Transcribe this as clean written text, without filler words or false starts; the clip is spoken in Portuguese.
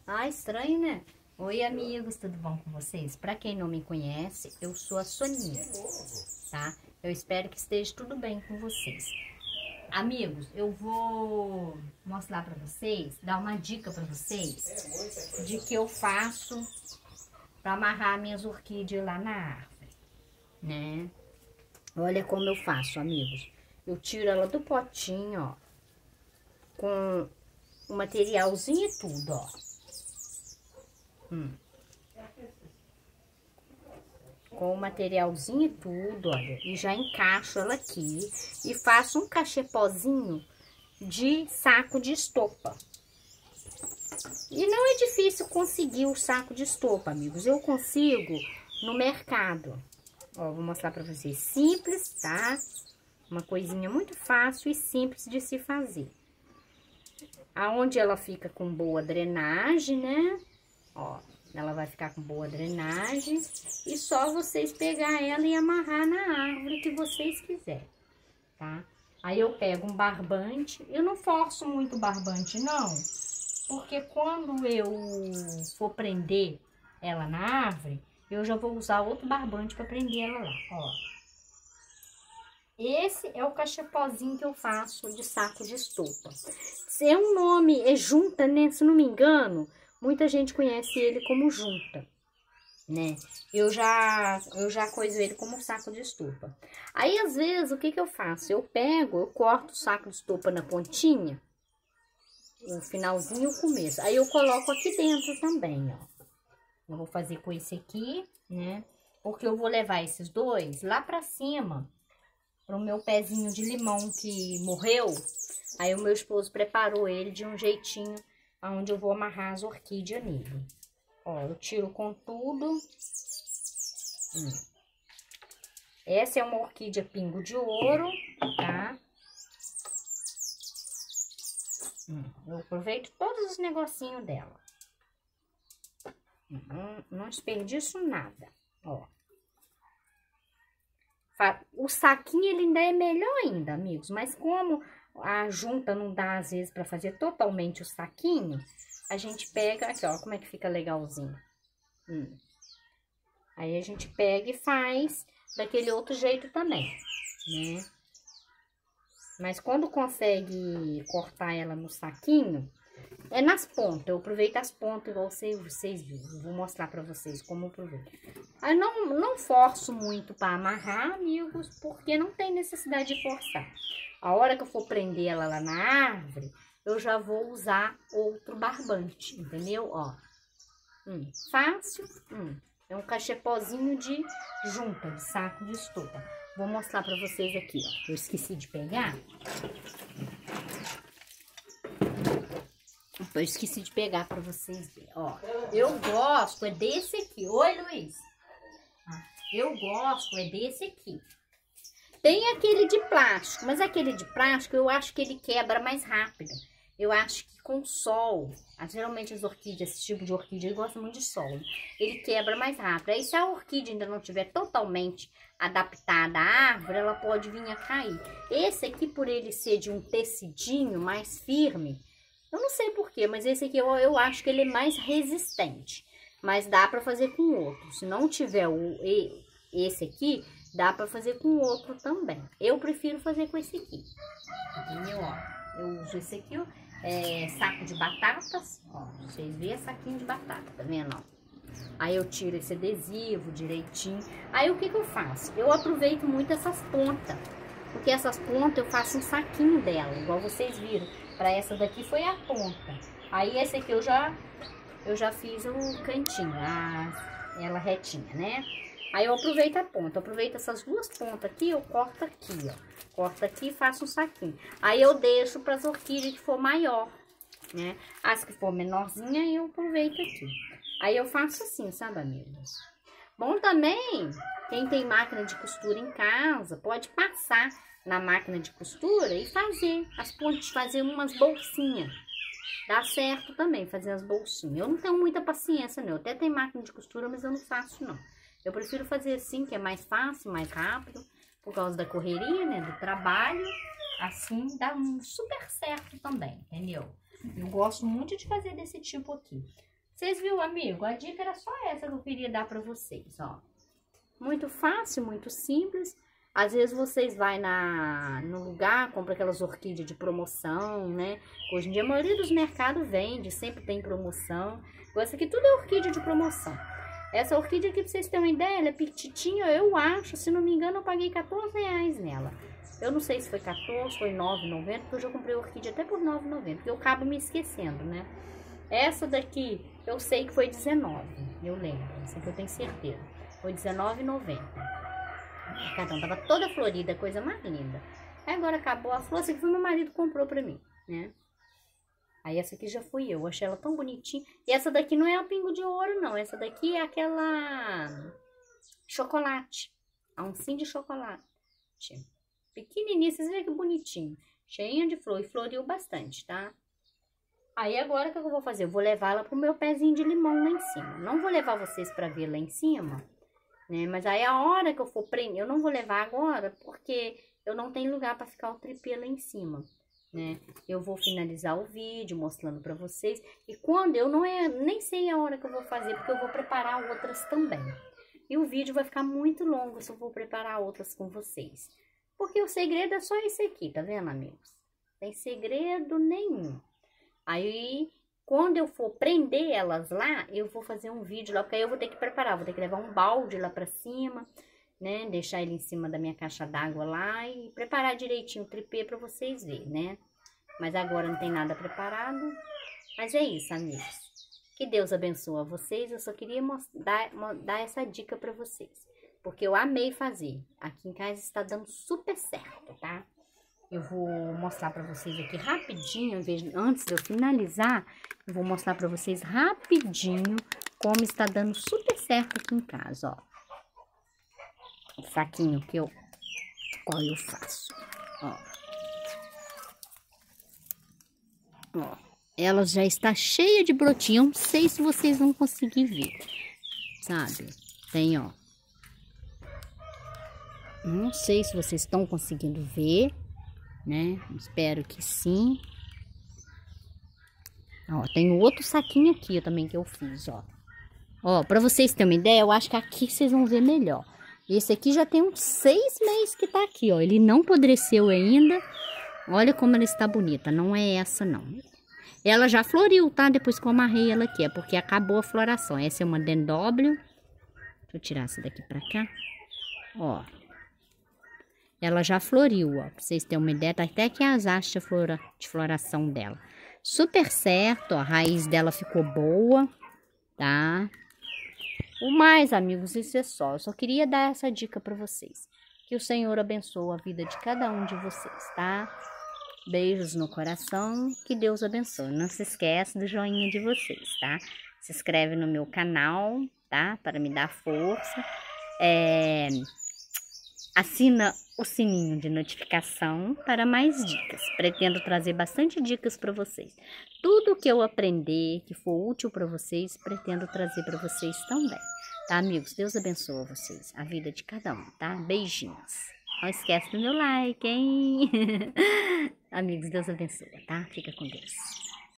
Ah, estranho, né? Oi, amigos, tudo bom com vocês? Pra quem não me conhece, eu sou a Soninha, tá? Eu espero que esteja tudo bem com vocês. Amigos, eu vou mostrar pra vocês, dar uma dica pra vocês de que eu faço pra amarrar minhas orquídeas lá na árvore, né? Olha como eu faço, amigos. Eu tiro ela do potinho, ó, com o materialzinho e tudo, ó. Com o materialzinho e tudo, olha. E já encaixo ela aqui e faço um cachepozinho de saco de estopa. E não é difícil conseguir o saco de estopa, amigos. Eu consigo no mercado. Ó, vou mostrar pra vocês. Simples, tá? Uma coisinha muito fácil e simples de se fazer. Aonde ela fica com boa drenagem, né? Ó, ela vai ficar com boa drenagem. E só vocês pegar ela e amarrar na árvore que vocês quiserem, tá? Aí eu pego um barbante. Eu não forço muito o barbante, não. Porque quando eu for prender ela na árvore, eu já vou usar outro barbante para prender ela lá, ó. Esse é o cachepozinho que eu faço de saco de estopa. É um nome, é junta, né? Se não me engano, muita gente conhece ele como junta, né? Eu já coiso ele como saco de estopa. Aí, às vezes, o que que eu faço? Eu corto o saco de estopa na pontinha, o finalzinho e o começo. Aí eu coloco aqui dentro também, ó. Eu vou fazer com esse aqui, né? Porque eu vou levar esses dois lá pra cima, pro meu pezinho de limão que morreu. Aí o meu esposo preparou ele de um jeitinho onde eu vou amarrar as orquídeas nele. Ó, eu tiro com tudo. Essa é uma orquídea pingo de ouro, tá? Eu aproveito todos os negocinhos dela. Não desperdiço nada, ó. O saquinho ele ainda é melhor ainda, amigos. Mas como a junta não dá às vezes para fazer totalmente o saquinho, a gente pega aqui, ó, como é que fica legalzinho. Aí a gente pega e faz daquele outro jeito também, né? Mas quando consegue cortar ela no saquinho, é nas pontas. Eu aproveito as pontas, igual vocês viram. Eu vou mostrar pra vocês como eu aproveito. Aí não forço muito pra amarrar, amigos, porque não tem necessidade de forçar. A hora que eu for prender ela lá na árvore, eu já vou usar outro barbante, entendeu? Ó, fácil. É um cachepozinho de junta, de saco de estopa. Vou mostrar pra vocês aqui, ó. Eu esqueci de pegar. Eu esqueci de pegar pra vocês verem, ó. Eu gosto, é desse aqui. Oi, Luiz. Eu gosto, é desse aqui. Tem aquele de plástico, mas aquele de plástico eu acho que ele quebra mais rápido. Eu acho que com sol, geralmente as orquídeas, esse tipo de orquídea, ele gosta muito de sol. Ele quebra mais rápido. Aí se a orquídea ainda não estiver totalmente adaptada à árvore, ela pode vir a cair. Esse aqui, por ele ser de um tecidinho mais firme, eu não sei porquê, mas esse aqui eu acho que ele é mais resistente. Mas dá pra fazer com outro. Se não tiver esse aqui, dá pra fazer com outro também. Eu prefiro fazer com esse aqui. Entendeu? Ó, eu uso esse aqui, ó. É saco de batatas. Ó, vocês veem, saquinho de batata, tá vendo? Ó. Aí eu tiro esse adesivo direitinho. Aí o que que eu faço? Eu aproveito muito essas pontas. Porque essas pontas eu faço um saquinho dela, igual vocês viram. Pra essa daqui foi a ponta. Aí esse aqui eu já fiz o cantinho, ela retinha, né? Aí eu aproveito a ponta, aproveito essas duas pontas aqui, eu corto aqui, ó. Corto aqui e faço um saquinho. Aí eu deixo para as orquídeas que for maior, né? As que for menorzinha, eu aproveito aqui. Aí eu faço assim, sabe, amigos? Bom também, quem tem máquina de costura em casa, pode passar na máquina de costura e fazer as pontas, fazer umas bolsinhas. Dá certo também fazer as bolsinhas. Eu não tenho muita paciência, não. Eu até tenho máquina de costura, mas eu não faço, não. Eu prefiro fazer assim, que é mais fácil, mais rápido, por causa da correria, né, do trabalho. Assim dá super certo também, entendeu? Eu gosto muito de fazer desse tipo aqui. Vocês viram, amigo? A dica era só essa que eu queria dar pra vocês, ó. Muito fácil, muito simples. Às vezes vocês vai no lugar, compra aquelas orquídeas de promoção, né? Hoje em dia a maioria dos mercados vende, sempre tem promoção. Essa aqui tudo é orquídea de promoção. Essa orquídea aqui, pra vocês terem uma ideia, ela é petitinha, eu acho, se não me engano, eu paguei R$14 nela. Eu não sei se foi 14, foi R$9,90, porque eu já comprei orquídea até por R$9,90, porque eu acabo me esquecendo, né? Essa daqui, eu sei que foi 19, eu lembro, essa aqui eu tenho certeza. Foi R$19,90. A cartão tava toda florida, coisa mais linda. Aí agora acabou a flor, essa aqui foi meu marido que comprou pra mim, né? Aí essa aqui já fui eu achei ela tão bonitinha. E essa daqui não é a pingo de ouro, não. Essa daqui é aquela chocolate. A oncinha de chocolate. Pequenininha, vocês veem que bonitinho. Cheinha de flor e floriu bastante, tá? Aí agora o que eu vou fazer? Eu vou levar ela pro meu pezinho de limão lá em cima. Não vou levar vocês pra ver lá em cima, né? Mas aí a hora que eu for prender, eu não vou levar agora, porque eu não tenho lugar pra ficar o tripê lá em cima, né? Eu vou finalizar o vídeo mostrando pra vocês. E quando eu nem sei a hora que eu vou fazer, porque eu vou preparar outras também. E o vídeo vai ficar muito longo se eu vou preparar outras com vocês. Porque o segredo é só esse aqui, tá vendo, amigos? Não tem segredo nenhum. Aí, quando eu for prender elas lá, eu vou fazer um vídeo lá, porque aí eu vou ter que preparar, vou ter que levar um balde lá pra cima, né? Deixar ele em cima da minha caixa d'água lá e preparar direitinho o tripê pra vocês verem, né? Mas agora não tem nada preparado. Mas é isso, amigos. Que Deus abençoe vocês. Eu só queria dar essa dica pra vocês, porque eu amei fazer. Aqui em casa está dando super certo, tá? Eu vou mostrar pra vocês aqui rapidinho, antes de eu finalizar, eu vou mostrar pra vocês rapidinho como está dando super certo aqui em casa, ó. O saquinho qual eu faço, ó. Ó, ela já está cheia de brotinho, eu não sei se vocês vão conseguir ver, sabe? Tem, ó. Não sei se vocês estão conseguindo ver, né? Espero que sim. Ó, tem outro saquinho aqui também que eu fiz, ó. Ó, pra vocês terem uma ideia, eu acho que aqui vocês vão ver melhor. Esse aqui já tem uns 6 meses que tá aqui, ó. Ele não apodreceu ainda. Olha como ela está bonita. Não é essa, não. Ela já floriu, tá? Depois que eu amarrei ela aqui. É porque acabou a floração. Essa é uma DW. Deixa eu tirar essa daqui pra cá. Ó. Ela já floriu, ó. Pra vocês terem uma ideia. Tá até aqui as hastes de floração dela. Super certo, ó. A raiz dela ficou boa, tá? O mais, amigos, isso é só. Eu só queria dar essa dica pra vocês. Que o Senhor abençoe a vida de cada um de vocês, tá? Beijos no coração. Que Deus abençoe. Não se esqueça do joinha de vocês, tá? Se inscreve no meu canal, tá? Para me dar força. Assina o sininho de notificação para mais dicas. Pretendo trazer bastante dicas para vocês. Tudo que eu aprender, que for útil para vocês, pretendo trazer para vocês também. Tá, amigos? Deus abençoe vocês, a vida de cada um, tá? Beijinhos. Não esquece do meu like, hein? Amigos, Deus abençoe, tá? Fica com Deus.